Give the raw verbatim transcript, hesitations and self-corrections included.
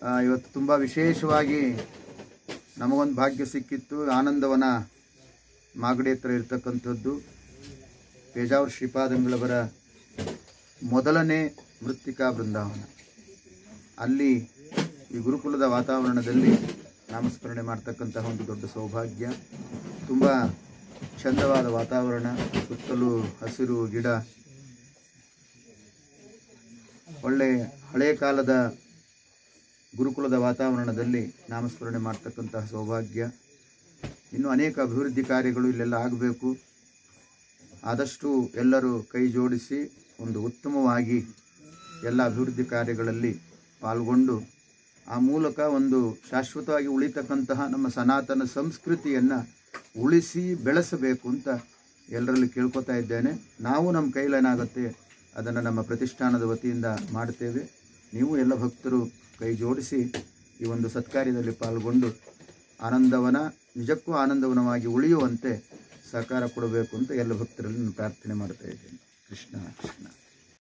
ಇವತ್ತು ತುಂಬ ವಿಶೇಷವಾಗಿ ನಮಗೊಂದು ಭಾಗ್ಯ ಸಿಕ್ಕಿತ್ತು. ಆನಂದವನ ಮಾಗಡಿ ಹತ್ರ ಇರ್ತಕ್ಕಂಥದ್ದು ಪೇಜಾವರ ಶ್ರೀಪಾದಂಗಳವರ ಮೊದಲನೇ ಮೃತ್ತಿಕಾ ಬೃಂದಾವನ. ಅಲ್ಲಿ ಈ ಗುರುಕುಲದ ವಾತಾವರಣದಲ್ಲಿ ನಾಮಸ್ಮರಣೆ ಮಾಡ್ತಕ್ಕಂತಹ ಒಂದು ದೊಡ್ಡ ಸೌಭಾಗ್ಯ. ತುಂಬ ಚಂದವಾದ ವಾತಾವರಣ, ಸುತ್ತಲೂ ಹಸಿರು ಗಿಡ, ಒಳ್ಳೆ ಹಳೆಯ ಕಾಲದ ಗುರುಕುಲದ ವಾತಾವರಣದಲ್ಲಿ ನಾಮಸ್ಮರಣೆ ಮಾಡ್ತಕ್ಕಂತಹ ಸೌಭಾಗ್ಯ. ಇನ್ನು ಅನೇಕ ಅಭಿವೃದ್ಧಿ ಕಾರ್ಯಗಳು ಇಲ್ಲೆಲ್ಲ ಆಗಬೇಕು. ಆದಷ್ಟು ಎಲ್ಲರೂ ಕೈ ಜೋಡಿಸಿ ಒಂದು ಉತ್ತಮವಾಗಿ ಎಲ್ಲ ಅಭಿವೃದ್ಧಿ ಕಾರ್ಯಗಳಲ್ಲಿ ಪಾಲ್ಗೊಂಡು ಆ ಮೂಲಕ ಒಂದು ಶಾಶ್ವತವಾಗಿ ಉಳಿತಕ್ಕಂತಹ ನಮ್ಮ ಸನಾತನ ಸಂಸ್ಕೃತಿಯನ್ನು ಉಳಿಸಿ ಬೆಳೆಸಬೇಕು ಅಂತ ಎಲ್ಲರಲ್ಲಿ ಕೇಳ್ಕೊತಾ ಇದ್ದೇನೆ. ನಾವು ನಮ್ಮ ಕೈಲೇನಾಗುತ್ತೆ ಅದನ್ನು ನಮ್ಮ ಪ್ರತಿಷ್ಠಾನದ ವತಿಯಿಂದ ಮಾಡ್ತೇವೆ. ನೀವು ಎಲ್ಲ ಭಕ್ತರು ಕೈ ಜೋಡಿಸಿ ಈ ಒಂದು ಸತ್ಕಾರ್ಯದಲ್ಲಿ ಪಾಲ್ಗೊಂಡು ಆನಂದವನ ನಿಜಕ್ಕೂ ಆನಂದವನವಾಗಿ ಉಳಿಯುವಂತೆ ಸಹಕಾರ ಕೊಡಬೇಕು ಅಂತ ಎಲ್ಲ ಭಕ್ತರಲ್ಲಿ ನಾನು ಪ್ರಾರ್ಥನೆ ಮಾಡ್ತಾ ಇದ್ದೇನೆ. ಕೃಷ್ಣ ಕೃಷ್ಣ.